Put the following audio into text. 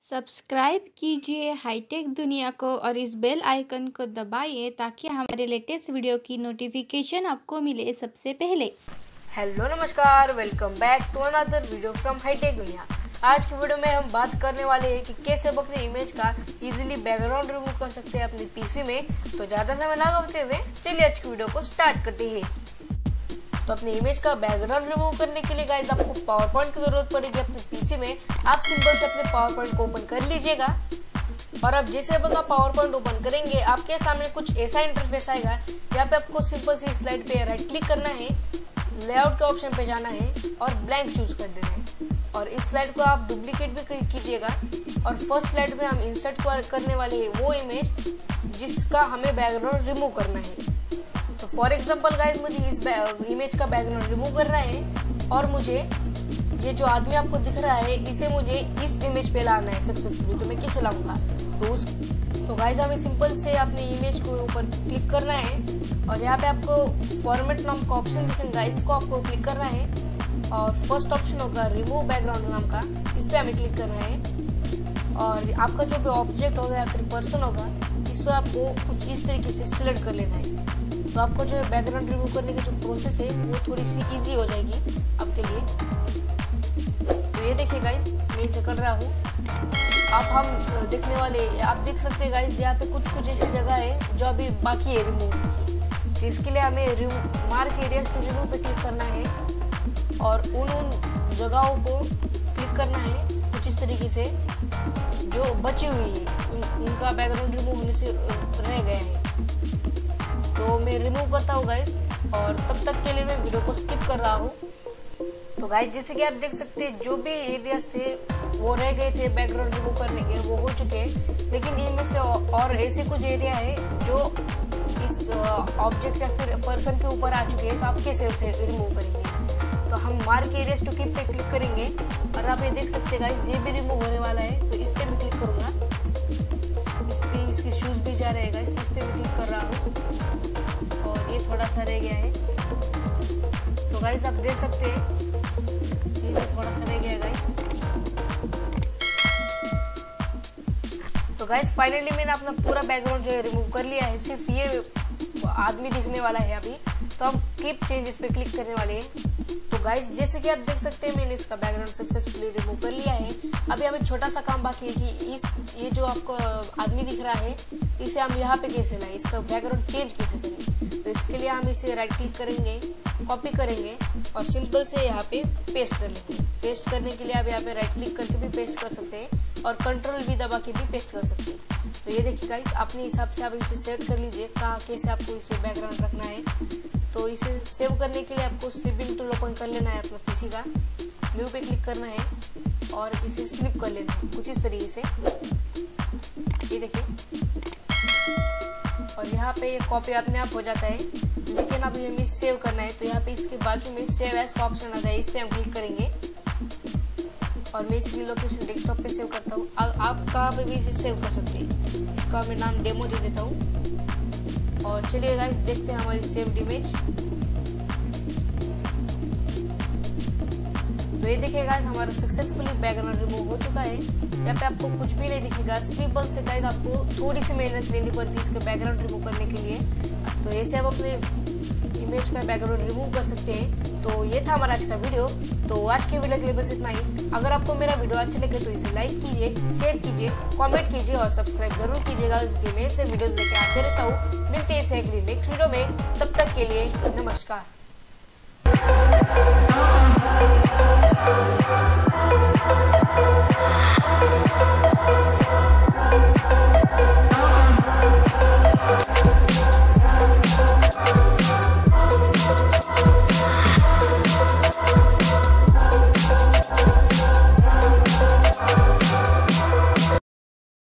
Subscribe कीजिए hi tech दुनिया को और इस बेल आइकन को दबाइए ताकि हमारे लेटेस्ट वीडियो की नोटिफिकेशन आपको मिले सबसे पहले। हेलो नमस्कार, welcome back to another video from hitech दुनिया। आज की वीडियो में हम बात करने वाले हैं कि कैसे आप अपने इमेज का इजीली बैकग्राउंड रिमूव कर सकते हैं अपने पीसी में। तो ज़्यादा समय ना गवाते हुए चलिए आज की वीडियो को स्टार्ट करते हैं। तो अपने इमेज का बैकग्राउंड रिमूव करने के लिए गाइस आपको पावर पॉइंट की जरूरत पड़ेगी अपने पीसी में। आप सिंपल से अपने पावर पॉइंट को ओपन कर लीजिएगा और अब जैसे अपना पावर पॉइंट ओपन करेंगे आपके सामने कुछ ऐसा इंटरफेस आएगा। यहाँ पे आपको सिंपल सी स्लाइड पे राइट क्लिक करना है, लेआउट के ऑप्शन पे जाना है और ब्लैंक चूज कर देना है। और इस स्लाइड को आप डुप्लीकेट भी कीजिएगा और फर्स्ट स्लाइड में हम इंसर्ट करने वाले हैं वो इमेज जिसका हमें बैकग्राउंड रिमूव करना है। तो फॉर एग्जाम्पल गाइस मुझे इस इमेज का बैकग्राउंड रिमूव करना है और मुझे ये जो आदमी आपको दिख रहा है इसे मुझे इस इमेज पे लाना है सक्सेसफुली। तो मैं कैसे लाऊंगा? तो गाइस हमें सिंपल से अपने इमेज को ऊपर क्लिक करना है और यहाँ पे आपको फॉर्मेट नाम का ऑप्शन दिखेगा, इसको आपको क्लिक करना है और फर्स्ट ऑप्शन होगा रिमूव बैकग्राउंड नाम का, इस पे हमें क्लिक करना है। और आपका जो भी ऑब्जेक्ट होगा या फिर पर्सन होगा इसको आपको कुछ इस तरीके से सिलेक्ट कर लेना है। तो आपको जो है बैकग्राउंड रिमूव करने की जो प्रोसेस है वो थोड़ी सी इजी हो जाएगी आपके लिए। तो ये देखिए गाइस मैं इसे कर रहा हूँ। अब हम देखने वाले आप देख सकते हैं गाइस यहाँ पे कुछ ऐसी जगह है जो अभी बाकी है रिमूव की। तो इसके लिए हमें मार्क एरियाज टू रिमूव पे क्लिक करना है और उन जगहों को क्लिक करना है कुछ इस तरीके से जो बची हुई है उनका बैकग्राउंड रिमूव होने से रह गए हैं। तो मैं रिमूव करता हूँ गाइस और तब तक के लिए मैं वीडियो को स्किप कर रहा हूँ। तो गाइस जैसे कि आप देख सकते हैं जो भी एरियाज थे वो रह गए थे बैकग्राउंड रिमूव करने के, वो हो चुके हैं। लेकिन इनमें से और ऐसे कुछ एरिया है जो इस ऑब्जेक्ट या फिर पर्सन के ऊपर आ चुके हैं। तो आप कैसे उसे रिमूव करेंगे? तो हम मार्क एरियाज टू कीप पे क्लिक करेंगे और आप ये देख सकते हैं गाइस ये भी रिमूव होने वाला है। तो इस पे मैं क्लिक करूंगा, इस पे इसके शूज भी जा रहेगा, इस पे मैं क्लिक कर रहा हूँ और ये थोड़ा सा रह गया है। तो गाइस आप देख सकते हैं ये थोड़ा सा रह गया है गाइस। तो गाइस फाइनली मैंने अपना पूरा बैकग्राउंड जो है रिमूव कर लिया है, सिर्फ ये आदमी दिखने वाला है अभी। तो हम कीप चेंजेस पे क्लिक करने वाले हैं। तो गाइस जैसे कि आप देख सकते हैं मैंने इसका बैकग्राउंड सक्सेसफुली रिमूव कर लिया है। अभी हमें छोटा सा काम बाकी है कि ये जो आपको आदमी दिख रहा है इसे हम यहाँ पे कैसे लाएं, इसका बैकग्राउंड चेंज कैसे करें। तो इसके लिए हम इसे राइट क्लिक करेंगे, कॉपी करेंगे और सिंपल से यहाँ पे पेस्ट कर लेंगे। पेस्ट करने के लिए आप यहाँ पे राइट क्लिक करके भी पेस्ट कर सकते हैं और कंट्रोल भी दबा के भी पेस्ट कर सकते हैं। तो ये देखिए गाइस अपने हिसाब से आप इसे सेट कर लीजिए कहाँ कैसे आपको इसे बैकग्राउंड रखना है। तो इसे सेव करने के लिए आपको स्निपिंग टूल ओपन कर लेना है अपना पीसी का, न्यू पे क्लिक करना है और इसे स्निप कर लेना है कुछ इस तरीके से, ये देखिए। और यहाँ पे ये कॉपी अपने आप हो जाता है। लेकिन अब हमें सेव करना है तो यहाँ पे इसके बाजू में सेव एज का ऑप्शन आता है, इस पे हम क्लिक करेंगे और मैं इसकी लोकेशन डेस्कटॉप पे सेव करता हूँ। आप कहाँ पे भी इसे सेव कर सकते हैं। इसका मैं नाम डेमो दे देता हूँ और चलिए गाइस देखते हैं हमारी सेव्ड इमेज। तो ये देखिए गाइस हमारा सक्सेसफुली बैकग्राउंड रिमूव हो चुका है। यहाँ पे आपको कुछ भी नहीं दिखेगा, सिंपल से गाइस आपको थोड़ी सी मेहनत लेनी पड़ती है इसके बैकग्राउंड रिमूव करने के लिए। तो ऐसे आप अपने इमेज का बैकग्राउंड रिमूव कर सकते हैं। तो ये था हमारा आज का वीडियो। तो आज के वीडियो के लिए बस इतना ही। अगर आपको मेरा वीडियो अच्छा लगे तो इसे लाइक कीजिए, शेयर कीजिए, कमेंट कीजिए और सब्सक्राइब जरूर कीजिएगा क्योंकि मैं ऐसे वीडियोस लेके आते रहता हूँ। मिलते हैं इसे अगली नेक्स्ट वीडियो में, तब तक के लिए नमस्कार।